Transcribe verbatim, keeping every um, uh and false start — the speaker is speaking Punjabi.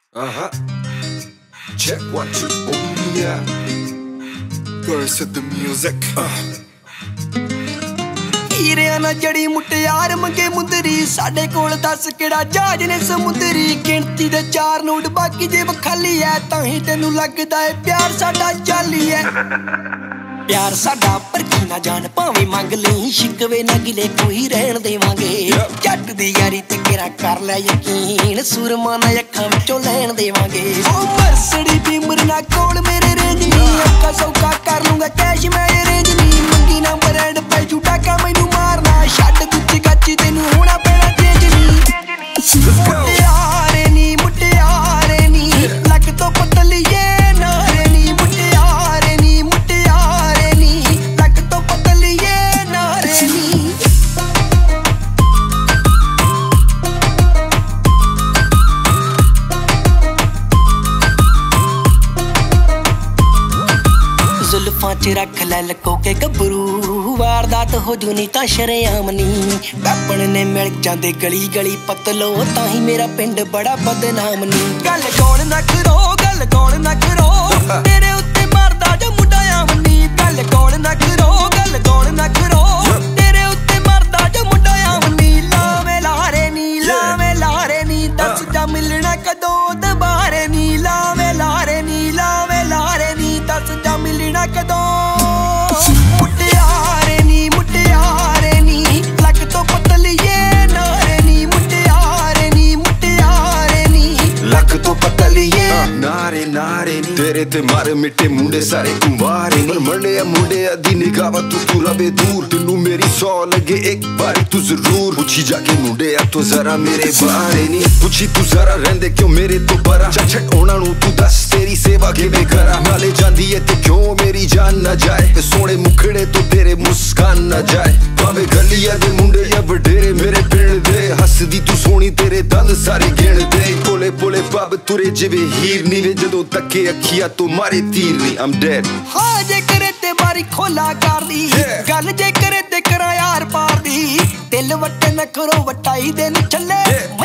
Uh-huh. Check one, two, oh yeah. Gur Sidhu music. ਹੀਰਿਆ ਨਾ ਜੜੀ ਮੁਟਿਆਰ ਮੰਗੇ ਮੁੰਦਰੀ ਸਾਡੇ ਕੋਲ ਦੱਸ ਕਿਹੜਾ ਜਹਾਜ਼ ਨੇ ਸਮੁੰਦਰੀ ਗਿਣਤੀ ਦੇ ਚਾਰ ਨੋਟ ਬਾਕੀ ਜੇਬ ਖਾਲੀ ਐ ਤਾਂ ਹੀ ਤੈਨੂੰ ਲੱਗਦਾ ਏ ਪਿਆਰ ਸਾਡਾ ਜਾਲੀ ਐ ਪਿਆਰ ਸਾਡਾ ਪਰਖੀ ਨਾ ਜਾਣ ਭਾਵੇਂ ਮੰਗ ਲਈ ਸ਼ਿਕਵੇ ਨਾ ਗਿਲੇ ਕੋਈ ਰਹਿਣ ਦੇਵਾਂਗੇ ਜੱਟ ਦੀ ਯਾਰੀ ਤੇ ਕਿਹੜਾ ਕਰ ਲੈ ਯਕੀਨ ਸੁਰਮਾ ਨਾ ਅੱਖਾਂ ਵਿੱਚੋਂ ਲੈਣ ਦੇਵਾਂਗੇ ਉਹ ਮਰਸੜੀ ਬੀਮਰ ਨਾ ਕੋਲ ਮੇਰੇ ਰੇਂਜ ਨਹੀਂ ਅੱਖਾਂ ਸੌਕਾ ਕਰ ਲੂੰਗਾ ਕੈਸ਼ ਮੈਂ ਅਰੇਂਜ ਨਹੀਂ ਮੰਗੀ ਨਾ ਬਰੈਂਡ ਪੈ ਝੂਟਾ ਕਾ ਮੈਨੂੰ ਮਾਰਨਾ ਛੱਡ ਗੁੱਚੀ ਕੱਚੀ ਤੈਨੂੰ ਹੋਣਾ ਪੈਣਾ ਚੇਂਜ ਨਹੀਂ ਮੁਟਿਆਰੇ ਨੀ ਮੁਟਿਆਰੇ ਨੀ ਲੱਕ ਤੋਂ ਪਤਲੀਏ ਨਾਰੇ ਨੀ ਮੁਟਿਆਰੇ ਨੀ ਮੁਟਿਆਰੇ ਨੀ ਲੱਕ ਤੋਂ ਪਤਲੀਏ ਨਾਰੇ ਨੀ ਜ਼ੁਲਫਾਂ ਚ ਰੱਖ ਲੈ ਲਕੋ ਕੇ ਗੱਭਰੂ ਵਾਰਦਾਤ ਹੋ ਜੂ ਨੀ ਤਾਂ ਸ਼ਰੇਆਮ ਨੀ ਵੈਪਣ ਨੇ ਮਿਲ ਜਾਂਦੇ ਗਲੀ ਗਲੀ ਪਤਲੋ ਤਾਂ ਹੀ ਮੇਰਾ ਪਿੰਡ ਬੜਾ ਬਦਨਾਮ ਨੀ ਗੱਲ ਕੌਣ ਨਾ ਕਰੋ ਗੱਲ ਕੌਣ ਨਾ ਕਰੋ ਤੇਰੇ ਉੱਤੇ ਮਰਦਾ ਜੋ ਮੁੰਡਾ ਆਮ ਨੀ ਗੱਲ ਕੌਣ ਨਾ ਕਰੋ ਗੱਲ ਕੌਣ ਨਾ ਕਰੋ ਤੇਰੇ ਉੱਤੇ ਮਰਦਾ ਜੋ ਮੁੰਡਾ ਆਮ ਨੀ ਲਾਵੇਂ ਲਾਰੇ ਨੀ ਲਾਵੇਂ ਲਾਰੇ ਨੀ ਦੱਸ ਜਾ ਮਿਲਣਾ ਕਦੋਂ ਦੁਬਾਰੇ ਨੀ ਲਾਵੇਂ ਲਾਰੇ ਨੀ ਲਾਵੇਂ ਲਾਰੇ ਨੀ ਦੱਸ ਜਾ ਮਿਲਣਾ ਕਦੋਂ ਮੁਟਿਆਰੇ ਨੀ ਮੁਟਿਆਰੇ ਨੀ ਲੱਕ ਤੋਂ ਪਤਲੀਏ ਨਾਰੇ ਨੀ ਮੁਟਿਆਰੇ ਨੀ ਮੁਟਿਆਰੇ ਨੀ ਲੱਕ ਤੋਂ ਪਤਲੀਏ ਨਾਰੇ ਨਾਰੇ ਨੀ ਤੇਰੇ ਤੇ ਮਾਰੇ ਮਿੱਟੇ ਮੁੰਡੇ ਸਾਰੇ ਕੁੰਵਾਰੇ ਨੀ ਮਰਨੇ ਆ ਮੁੰਡੇ ਦੀ ਨਿਗਾਹ ਤੂੰ ਤੂੰ ਰਵੇ ਦੂਰ ਤੈਨੂੰ ਮੇਰੀ ਸੌ ਲੱਗੇ ਇੱਕ ਵਾਰੀ ਤੂੰ ਜ਼ਰੂਰ ਪੁੱਛੀ ਜਾ ਕੇ ਮੁੰਡੇ ਆ ਤੂੰ ਜ਼ਰਾ ਮੇਰੇ ਬਾਰੇ ਨੀ ਪੁੱਛੀ ਤੂੰ ਜ਼ਰਾ ਰਹਿੰਦੇ ਕਿਉਂ ਮੇਰੇ ਤੋਂ ਪਰਾਂ ਛੱਡ ਉਹਨਾਂ ਨੂੰ ਤੂੰ ਦੱਸ ਤੇਰੀ ਸੇਵਾ ਕਿਵੇਂ ਕਰਾਂ ਨਾਲੇ ਜਾਂਦੀ ਏ ਤੇ ਕਿਉਂ ਮੇਰੀ ਜਾਨ ਨਾ ਜਾਏ ਤੇ ਸੋਹਣੇ ਮੁਖੜੇ ਤੋਂ ਤੇਰੇ ਮੁਸਕਾਨ ਨਾ ਜਾਏ ਭਾਵੇਂ ਗਲੀਆਂ ਦੇ ਮੁੰਡੇ ਜਾਂ ਵਡੇਰੇ ਮੇਰੇ ਪਿੰਡ ਦੇ ਹੱਸਦੀ ਤੂੰ ਸੋਹਣੀ ਤੇਰੇ ਦੰਦ ਸਾਰੇ ਗਿਣਦੇ ਭੋਲੇ ਭੋਲੇ ਪੱਬ ਤੁਰੇ ਜਿਵੇਂ ਹੀਰ ਨੀ ਵੇ ਜਦੋਂ ਤੱਕੇ ਅੱਖੀਆਂ ਤੋਂ ਮਾਰੇ ਤੀਰ ਨੀ I'm dead ਹਾਂ ਜੇ ਕਰੇ ਤੇ ਬਾਰੀ ਖੋਲਾ ਕਰਦੀ ਗੱਲ ਜੇ ਕਰੇ ਤੇ ਕਰਾਂ ਯਾਰ ਪਾਰ ਦੀ ਦਿਲ ਵੱਟੇ ਨਾ ਕਰੋ ਵਟਾਈ ਦੇ ਨੂੰ ਚੱਲੇ